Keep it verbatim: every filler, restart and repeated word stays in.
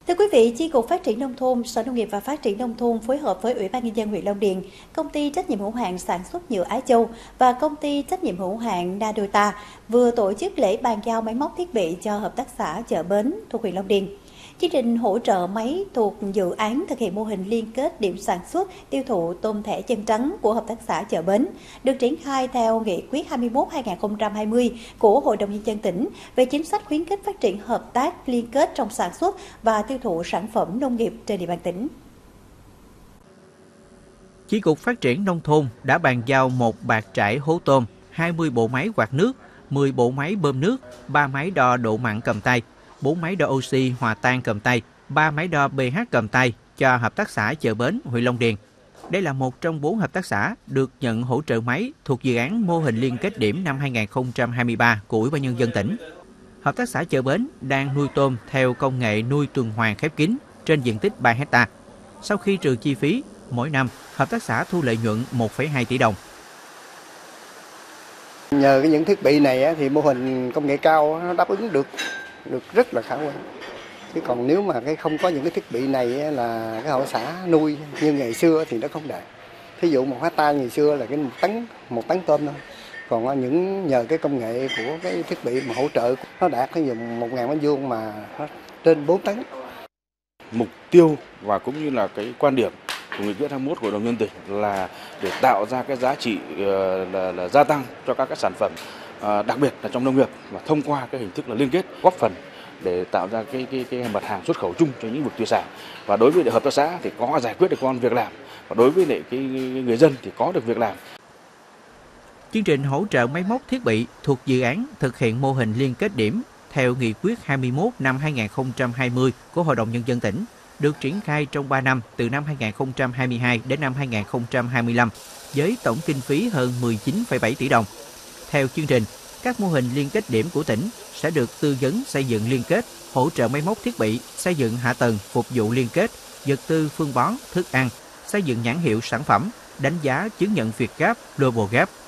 Thưa quý vị, Chi cục Phát triển Nông thôn, Sở Nông nghiệp và Phát triển Nông thôn phối hợp với Ủy ban Nhân dân huyện Long Điền, Công ty trách nhiệm hữu hạn sản xuất nhựa Á Châu và Công ty trách nhiệm hữu hạn Nadota vừa tổ chức lễ bàn giao máy móc thiết bị cho Hợp tác xã Chợ Bến thuộc huyện Long Điền. Chương trình hỗ trợ máy thuộc dự án thực hiện mô hình liên kết điểm sản xuất, tiêu thụ tôm thẻ chân trắng của Hợp tác xã Chợ Bến, được triển khai theo Nghị quyết hai mươi mốt trên hai nghìn không trăm hai mươi của Hội đồng Nhân dân tỉnh về chính sách khuyến khích phát triển hợp tác liên kết trong sản xuất và tiêu thụ sản phẩm nông nghiệp trên địa bàn tỉnh. Chi cục Phát triển Nông thôn đã bàn giao một bạt trải hố tôm, hai mươi bộ máy quạt nước, mười bộ máy bơm nước, ba máy đo độ mặn cầm tay, bốn máy đo oxy hòa tan cầm tay, ba máy đo pH cầm tay cho Hợp tác xã Chợ Bến, huyện Long Điền. Đây là một trong bốn hợp tác xã được nhận hỗ trợ máy thuộc dự án mô hình liên kết điểm năm hai nghìn không trăm hai mươi ba của Ủy ban Nhân dân tỉnh. Hợp tác xã Chợ Bến đang nuôi tôm theo công nghệ nuôi tuần hoàn khép kín trên diện tích ba héc ta. Sau khi trừ chi phí, mỗi năm hợp tác xã thu lợi nhuận một phẩy hai tỷ đồng. Nhờ cái những thiết bị này thì mô hình công nghệ cao nó đáp ứng được được rất là khả quan. Chứ còn nếu mà cái không có những cái thiết bị này là cái hợp tác xã nuôi như ngày xưa thì nó không đạt. Thí dụ một hecta ngày xưa là cái một tấn một tấn tôm thôi. Còn những nhờ cái công nghệ của cái thiết bị mà hỗ trợ nó đạt cái dùng một ngàn mét vuông mà nó trên bốn tấn. Mục tiêu và cũng như là cái quan điểm của nghị quyết hai mươi mốt của Hội đồng nhân dân tỉnh là để tạo ra cái giá trị là, là gia tăng cho các cái sản phẩm, đặc biệt là trong nông nghiệp, và thông qua cái hình thức là liên kết góp phần để tạo ra cái cái cái mặt hàng xuất khẩu chung cho những vực thủy sản. Và đối với hợp tác xã thì có giải quyết được công ăn việc làm, và đối với lại cái người dân thì có được việc làm. Chương trình hỗ trợ máy móc thiết bị thuộc dự án thực hiện mô hình liên kết điểm theo Nghị quyết hai mươi mốt năm hai nghìn không trăm hai mươi của Hội đồng Nhân dân tỉnh được triển khai trong ba năm từ năm hai nghìn không trăm hai mươi hai đến năm hai nghìn không trăm hai mươi lăm với tổng kinh phí hơn mười chín phẩy bảy tỷ đồng. Theo chương trình, các mô hình liên kết điểm của tỉnh sẽ được tư vấn xây dựng liên kết, hỗ trợ máy móc thiết bị, xây dựng hạ tầng phục vụ liên kết, vật tư phân bón, thức ăn, xây dựng nhãn hiệu sản phẩm, đánh giá chứng nhận Việt Gap, Global Gap.